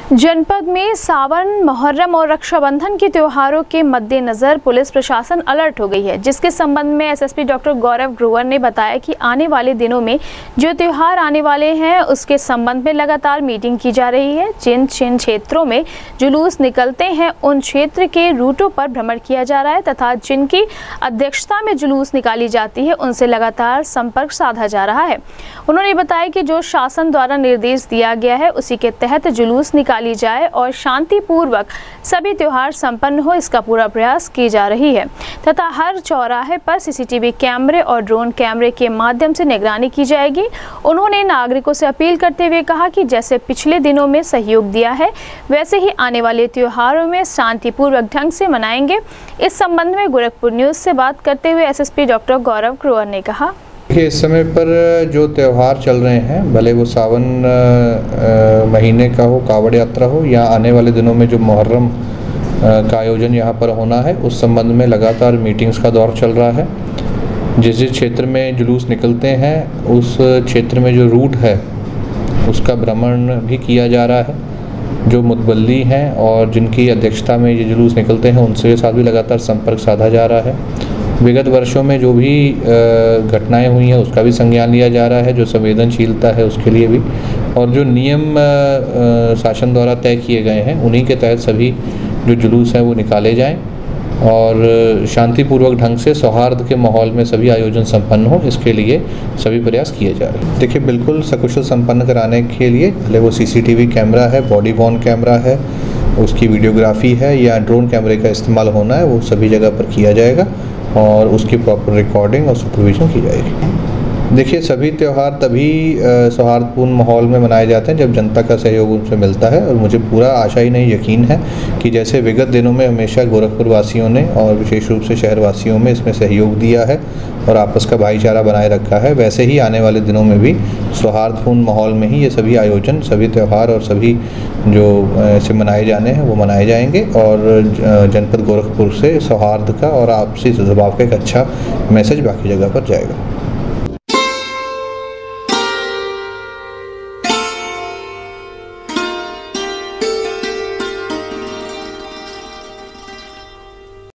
जनपद में सावन, मुहर्रम और रक्षाबंधन के त्योहारों के मद्देनजर पुलिस प्रशासन अलर्ट हो गई है, जिसके संबंध में एसएसपी डॉक्टर गौरव ग्रोवर ने बताया कि आने वाले दिनों में जो त्योहार आने वाले हैं उसके संबंध में लगातार मीटिंग की जा रही है। जिन जिन क्षेत्रों में जुलूस निकलते हैं उन क्षेत्र के रूटों पर भ्रमण किया जा रहा है तथा जिनकी अध्यक्षता में जुलूस निकाली जाती है उनसे लगातार संपर्क साधा जा रहा है। उन्होंने बताया कि जो शासन द्वारा निर्देश दिया गया है उसी के तहत जुलूस निकाली जाए और शांतिपूर्वक सभी त्योहार संपन्न हो, इसका पूरा प्रयास की जा रही है तथा हर चौराहे पर सीसीटीवी कैमरे और ड्रोन कैमरे के माध्यम से निगरानी की जाएगी। उन्होंने नागरिकों से अपील करते हुए कहा कि जैसे पिछले दिनों में सहयोग दिया है वैसे ही आने वाले त्योहारों में शांतिपूर्वक ढंग से मनाएंगे। इस संबंध में गोरखपुर न्यूज से बात करते हुए एसएसपी डॉक्टर गौरव ग्रोवर ने कहा कि इस समय पर जो त्यौहार चल रहे हैं, भले वो सावन महीने का हो, कावड़ यात्रा हो, या आने वाले दिनों में जो मुहर्रम का आयोजन यहाँ पर होना है, उस संबंध में लगातार मीटिंग्स का दौर चल रहा है। जिस जिस क्षेत्र में जुलूस निकलते हैं उस क्षेत्र में जो रूट है उसका भ्रमण भी किया जा रहा है। जो मुतबल्ली हैं और जिनकी अध्यक्षता में ये जुलूस निकलते हैं उनसे साथ भी लगातार संपर्क साधा जा रहा है। विगत वर्षों में जो भी घटनाएं हुई हैं उसका भी संज्ञान लिया जा रहा है, जो संवेदनशीलता है उसके लिए भी, और जो नियम शासन द्वारा तय किए गए हैं उन्हीं के तहत सभी जो जुलूस हैं वो निकाले जाएं और शांतिपूर्वक ढंग से सौहार्द के माहौल में सभी आयोजन संपन्न हो, इसके लिए सभी प्रयास किए जा रहे हैं। देखिए, बिल्कुल सकुशल संपन्न कराने के लिए भले वो सीसीटीवी कैमरा है, बॉडी वॉर्न कैमरा है, उसकी वीडियोग्राफी है या ड्रोन कैमरे का इस्तेमाल होना है, वो सभी जगह पर किया जाएगा और उसकी प्रॉपर रिकॉर्डिंग और सुपरविजन की जाएगी। देखिए, सभी त्यौहार तभी सौहार्दपूर्ण माहौल में मनाए जाते हैं जब जनता का सहयोग उनसे मिलता है, और मुझे पूरा आशा ही नहीं यकीन है कि जैसे विगत दिनों में हमेशा गोरखपुर वासियों ने और विशेष रूप से शहर वासियों में इसमें सहयोग दिया है और आपस का भाईचारा बनाए रखा है, वैसे ही आने वाले दिनों में भी सौहार्दपूर्ण माहौल में ही ये सभी आयोजन, सभी त्यौहार और सभी जो ऐसे मनाए जाने हैं वो मनाए जाएंगे और जनपद गोरखपुर से सौहार्द का और आपसी सद्भाव का एक अच्छा मैसेज बाकी जगह पर जाएगा।